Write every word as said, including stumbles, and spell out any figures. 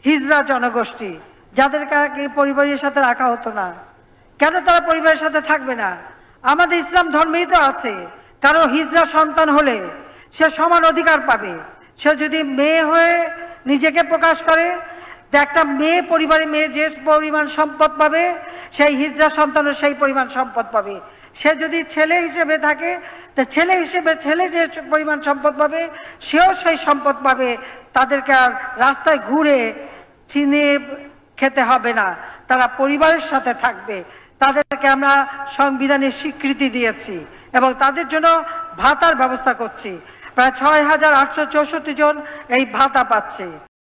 হিজড়া জনগোষ্ঠী, যাদেরকে পরিবারের সাথে রাখা হতো না, কেন তারা পরিবারের সাথে থাকবে না? আমাদের ইসলাম ধর্মেই তো আছে, কারো হিজড়া সন্তান হলে সে সমান অধিকার পাবে। সে যদি মেয়ে হয়ে নিজেকে প্রকাশ করে, একটা মেয়ে পরিবারে মেয়ে যে পরিমাণ সম্পদ পাবে, সেই হিজড়া সন্তানও সেই পরিমাণ সম্পদ পাবে। সে যদি ছেলে হিসেবে থাকে, তো ছেলে হিসেবে ছেলে যে পরিমাণ সম্পদ পাবে, সেও সেই সম্পদ পাবে। তাদেরকে আর রাস্তায় ঘুরে চিনে খেতে হবে না, তারা পরিবারের সাথে থাকবে। তাদেরকে আমরা সংবিধানের স্বীকৃতি দিয়েছি এবং তাদের জন্য ভাতার ব্যবস্থা করছি। প্রায় ছয় হাজার আটশো চৌষট্টি জন এই ভাতা পাচ্ছে।